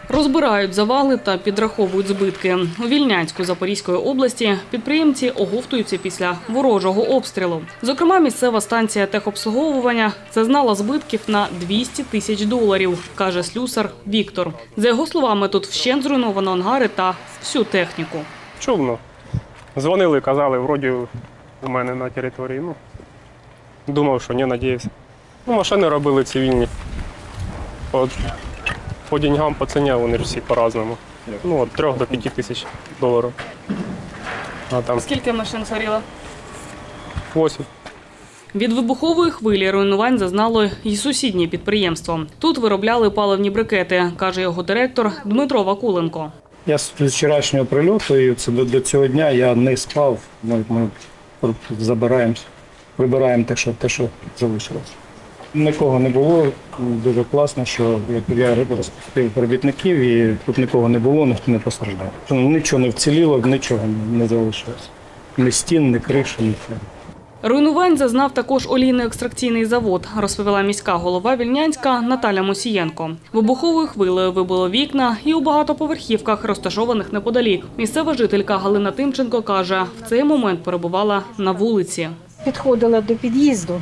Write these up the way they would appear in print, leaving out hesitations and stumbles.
Розбирають завали та підраховують збитки. У Вільнянську Запорізької області підприємці оговтуються після ворожого обстрілу. Зокрема, місцева станція техобслуговування зазнала збитків на $200 тисяч, каже слюсар Віктор. За його словами, тут вщент зруйновано ангари та всю техніку. Чудно. Дзвонили, казали, вроді у мене на території. Думав, що не надіявся. Машини робили цивільні. По деньгам, по ціні вони ж всі по-разному. Від 3 до 5 тисяч доларів. Скільки машин згоріло? 8. Від вибухової хвилі руйнувань зазнало й сусіднє підприємство. Тут виробляли паливні брикети, каже його директор Дмитро Вакуленко. Я з вчорашнього прильоту і до цього дня я не спав. Ми забираємося, вибираємо те, що залишилось. Нікого не було. Дуже класно, що я розпустив робітників і тут нікого не було, ніхто не постраждав. Нічого не вціліло, нічого не залишилось. Ні стін, ні криші, нічого. Руйнувань зазнав також олійно-екстракційний завод, розповіла міська голова Вільнянська Наталя Мусієнко. Вибуховою хвилею вибило вікна і у багатоповерхівках, розташованих неподалік. Місцева жителька Галина Тимченко каже, в цей момент перебувала на вулиці. Підходила до під'їзду.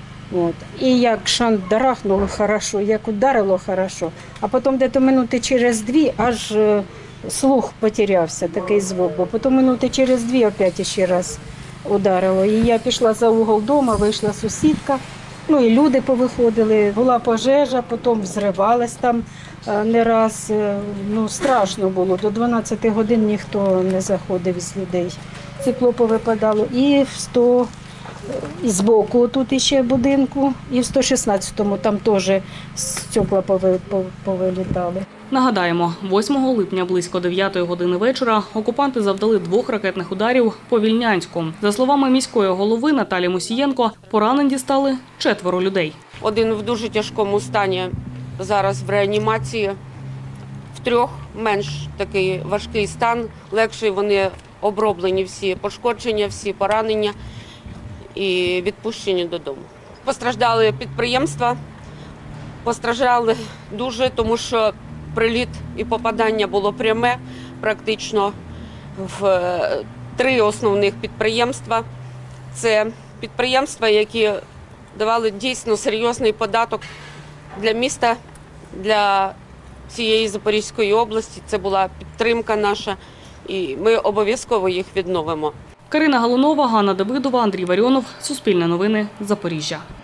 І як шандарахнуло хорошо, як ударило хорошо, а потім десь минути через 2 аж слух потерявся, такий звук. Потім минути через 2 опять ще раз ударило. І я пішла за угол дому, вийшла сусідка, і люди повиходили. Була пожежа, потім взривалась там не раз. Страшно було, до 12 годин ніхто не заходив із людей. Стекло повипадало і в 100. І збоку тут ще будинку, і в 116-му там теж стекла повилітали. Нагадаємо, 8 липня близько 9 години вечора окупанти завдали 2 ракетних ударів по Вільнянську. За словами міської голови Наталі Мусієнко, поранені стали 4 людей. Один в дуже тяжкому стані зараз в реанімації, в 3 менш такий важкий стан, легший, вони оброблені всі пошкодження, всі поранення і відпущені додому. Постраждали підприємства, постраждали дуже, тому що приліт і попадання було пряме, практично в 3 основних підприємства. Це підприємства, які давали дійсно серйозний податок для міста, для всієї Запорізької області. Це була підтримка наша, і ми обов'язково їх відновимо. Карина Галунова, Ганна Давидова, Андрій Варіонов. Суспільне новини. Запоріжжя.